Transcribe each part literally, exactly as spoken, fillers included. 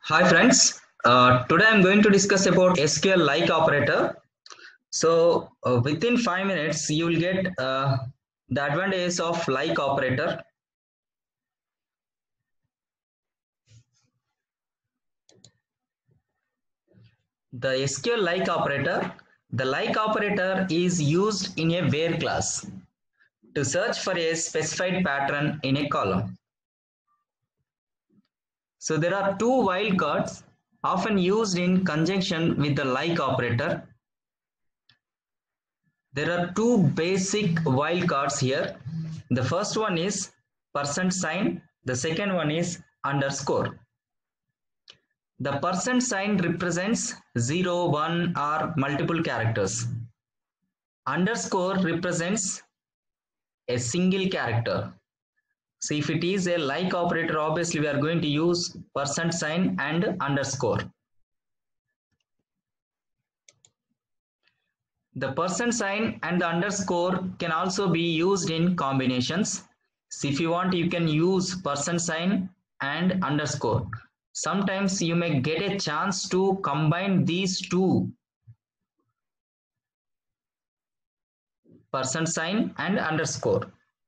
Hi friends, uh, today I'm going to discuss about S Q L like operator. So uh, within five minutes you will get uh, the advantages of like operator. The S Q L like operator, the like operator is used in a where class to search for a specified pattern in a column. So there are two wildcards often used in conjunction with the like operator. There are two basic wildcards here. The first one is percent sign. The second one is underscore. The percent sign represents zero, one or multiple characters. Underscore represents a single character. So if it is a like operator, obviously we are going to use percent sign and underscore. The percent sign and the underscore can also be used in combinations. So if you want, you can use percent sign and underscore. Sometimes you may get a chance to combine these two, percent sign and underscore.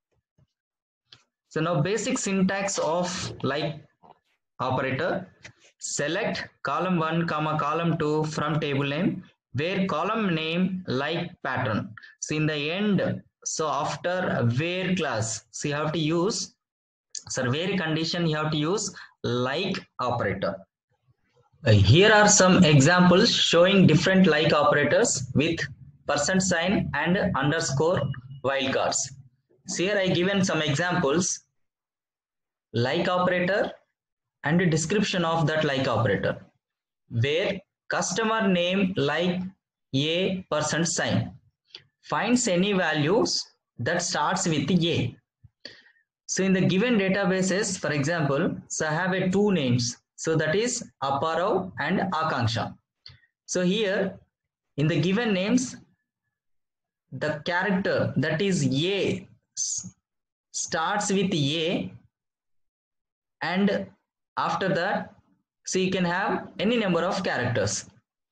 So now basic syntax of like operator: select column one comma column two from table name where column name like pattern. So in the end, so after where class, so you have to use, so where condition you have to use like operator. Uh, here are some examples showing different like operators with percent sign and underscore wildcards. So here I given some examples: like operator and a description of that like operator, where customer name like a percent sign finds any values that starts with a. So in the given databases, for example, so I have a two names, so that is Apparao and Akanksha. So here in the given names, the character that is a starts with a, and after that, so you can have any number of characters,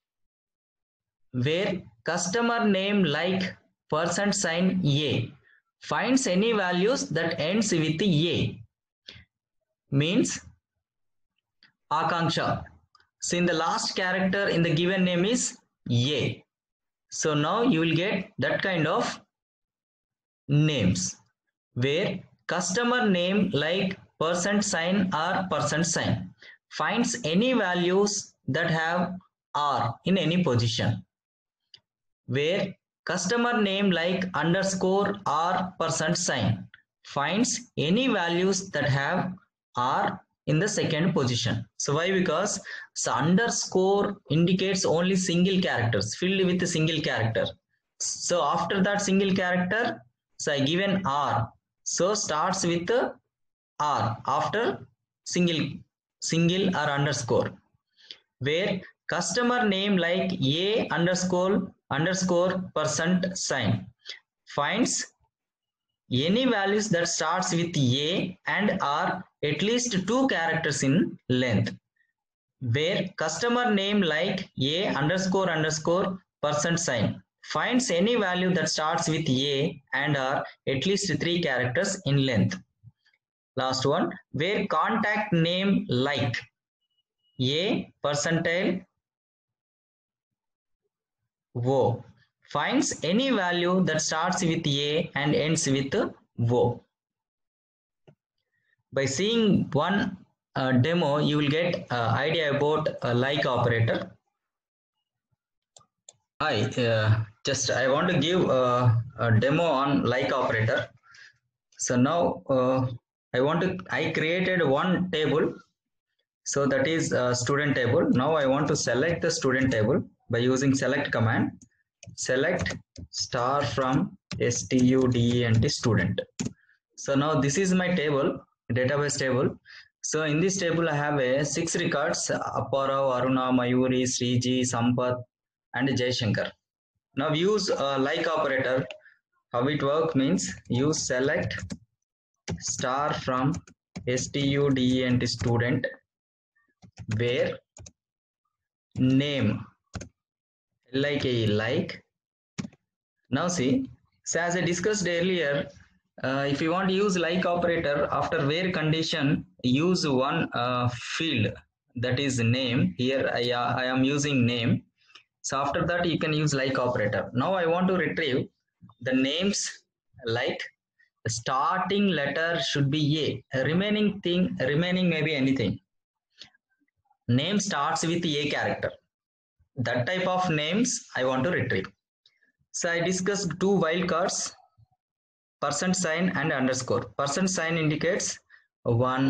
where customer name like percent sign a finds any values that ends with a means Akanksha. So in the last character in the given name is a. So now you will get that kind of names, where customer name like percent sign or percent sign finds any values that have R in any position, where customer name like underscore or percent sign finds any values that have R in the second position. So why? Because so underscore indicates only single characters filled with a single character. So after that single character, so I given R. So starts with R after single single or underscore, where customer name like a underscore underscore percent sign finds any values that starts with a and are at least two characters in length, where customer name like a underscore underscore percent sign finds any value that starts with a and are at least three characters in length. Last one, where contact name like a percentile O finds any value that starts with a and ends with O. By seeing one uh, demo, you will get uh, idea about a like operator. Hi, uh, just I want to give uh, a demo on like operator. So now uh, I want to, I created one table. So that is a student table. Now I want to select the student table by using select command. Select star from student student. So now this is my table, database table. So in this table I have a six records: Apparao, Aruna, Mayuri, Sriji, Sampath and Jayshankar. Now use a like operator. How it works means use select star from student student where name like a like. Now see, so as I discussed earlier, uh, if you want to use like operator after where condition, use one uh, field, that is name. Here I, uh, I am using name. So after that you can use like operator. Now I want to retrieve the names like starting letter should be A. Remaining thing, remaining maybe anything. Name starts with A character. That type of names I want to retrieve. So I discussed two wildcards, percent sign and underscore. Percent sign indicates one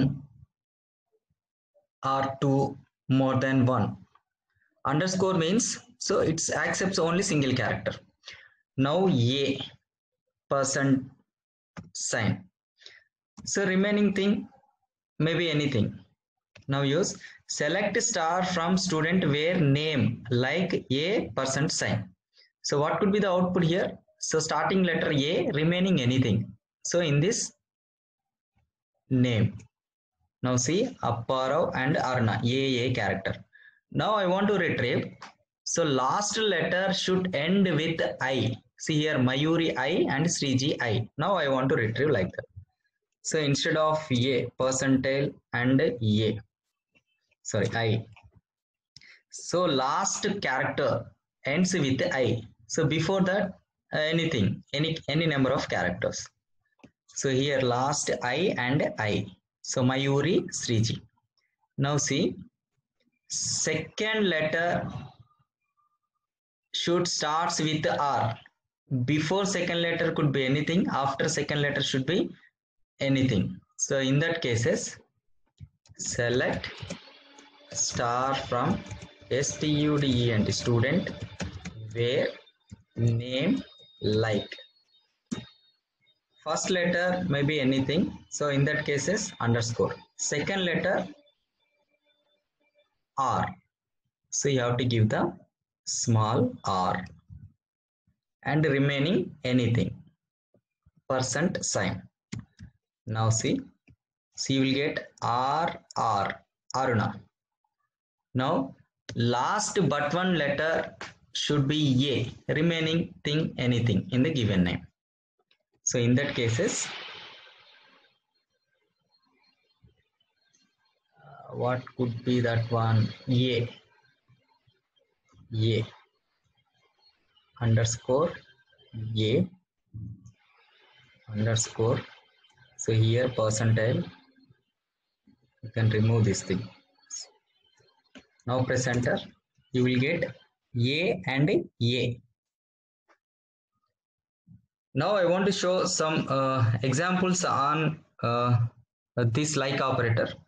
or two, more than one. Underscore means, so it accepts only single character. Now A, percent sign. So remaining thing, maybe anything. Now use select star from student where name like A percent sign. So what could be the output here? So starting letter A, remaining anything. So in this name, now see Apparao and Arna, A A character. Now I want to retrieve. So last letter should end with I. See here Mayuri I and Sriji I. Now I want to retrieve like that. So instead of A, percentile and A, sorry I. So last character ends with I. So before that uh, anything, any any number of characters. So here last I and I. So Mayuri, Sriji. Now see, second letter should starts with R. Before second letter could be anything. After second letter should be anything. So in that cases, select star from student student where name like. First letter may be anything. So in that cases underscore. Second letter R. So you have to give the small r. And remaining anything. Percent sign. Now see. So you will get R R. Aruna. Now last but one letter should be A. Remaining thing anything in the given name. So in that cases, uh, what could be that one? A. A. Underscore A. Underscore. So here percentile. You can remove this thing. Now press enter. You will get A and A. Now I want to show some uh, examples on uh, this like operator.